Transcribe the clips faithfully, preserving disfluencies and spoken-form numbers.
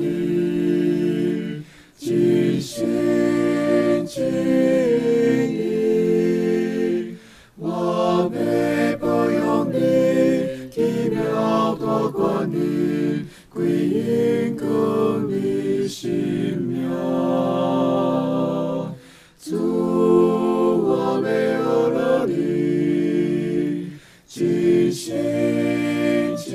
你，尽心尽意，我要保佑你，奇妙多管你，归因更你性命。主，我要了你，尽心尽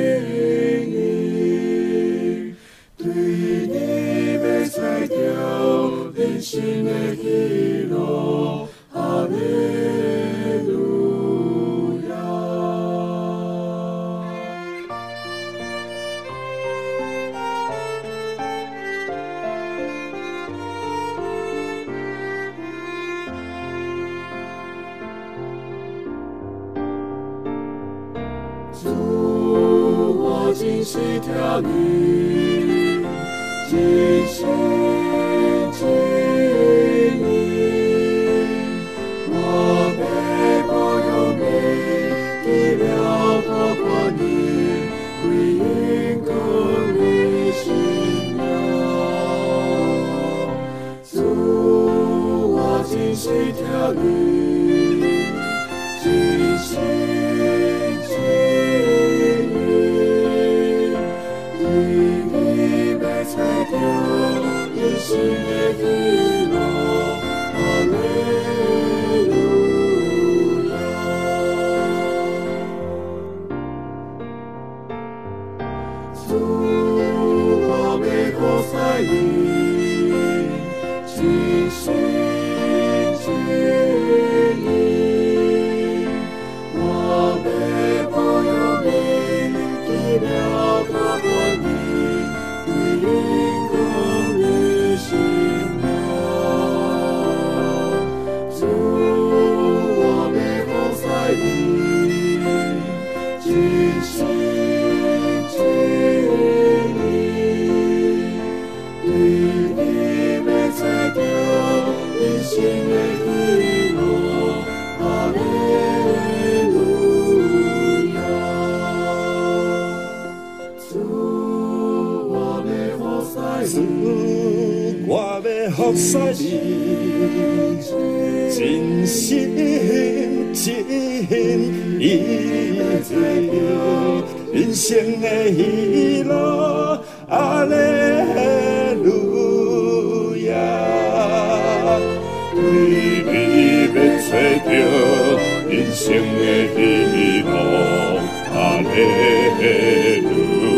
意，对你要采着人生的喜乐。哈利路亚。主，我真是听你，尽心尽意，我要保佑你，奇妙多管你，归因更你性命。主，我真是听你，尽心尽意，对你要采着人生的喜乐。哈利路亚。主，我要靠在你，尽心尽意，我要保佑你，奇妙多管你，归因更你性命。主，我要靠在你，尽心尽意，对你要采着人生的喜乐。哈利路亚。主，我要服侍你， 我要服侍你，尽心尽意，人生的喜乐，哈利路亚。对你要找着人生的喜乐，哈利路亚。